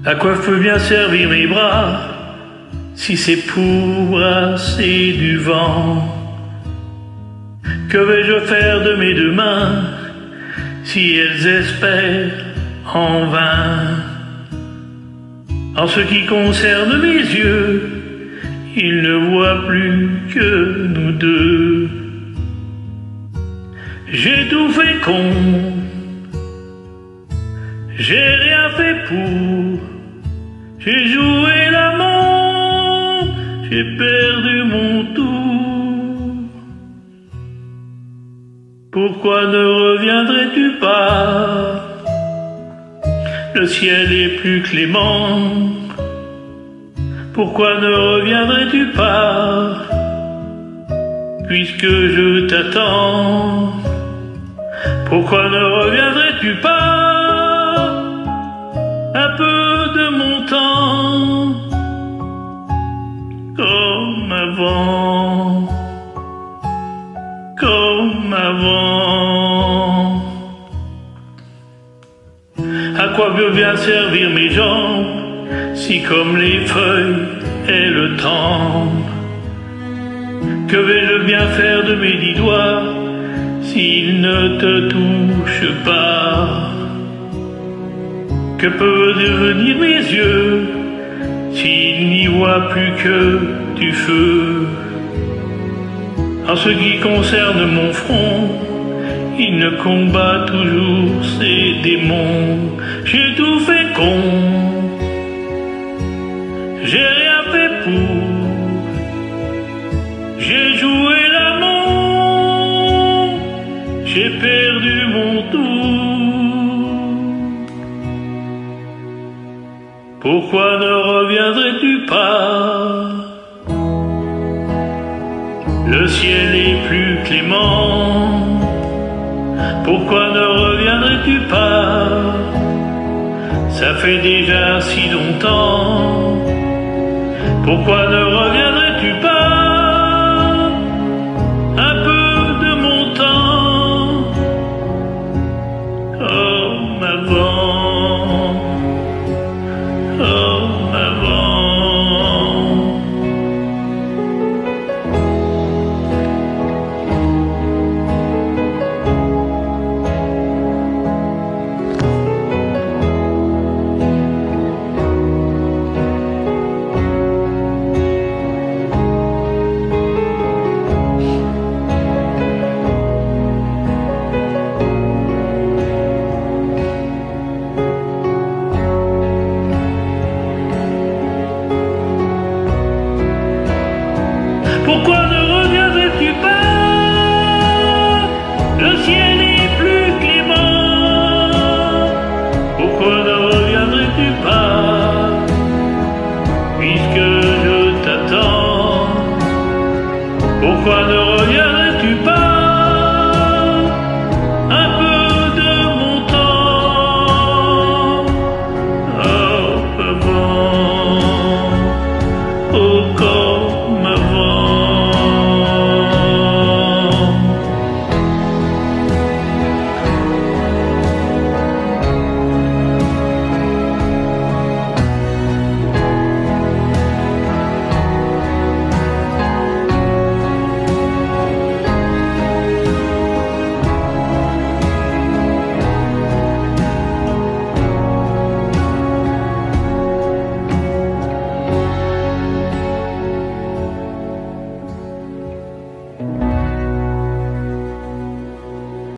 À quoi peut bien servir mes bras si c'est pour brasser du vent? Que vais-je faire de mes deux mains si elles espèrent en vain? En ce qui concerne mes yeux, ils ne voient plus que nous deux. J'ai tout fait con, j'ai rien fait pour, j'ai joué l'amant, j'ai perdu mon tour. Pourquoi ne reviendrais-tu pas? Le ciel est plus clément. Pourquoi ne reviendrais-tu pas? Puisque je t'attends. Pourquoi ne reviendrais-tu pas? Un peu de mon temps, comme avant, comme avant. À quoi veut bien servir mes jambes si comme les feuilles elles tremblent? Que vais-je bien faire de mes 10 doigts s'ils ne te touchent pas? Que peuvent devenir mes yeux s'ils n'y voient plus que du feu? En ce qui concerne mon front, il ne combat toujours ses démons. J'ai tout fait con, j'ai rien fait pour, j'ai joué l'amant, j'ai perdu mon tour. Pourquoi ne reviendrais-tu pas? Le ciel est plus clément. Pourquoi ne reviendrais-tu pas? Ça fait déjà si longtemps. Pourquoi ne reviendrais-tu pas? Un peu de mon temps, comme avant, comme avant. Pourquoi ne reviendrais-tu pas? Le ciel est plus clément. Pourquoi ne reviendrais-tu pas? Puisque je t'attends. Pourquoi ne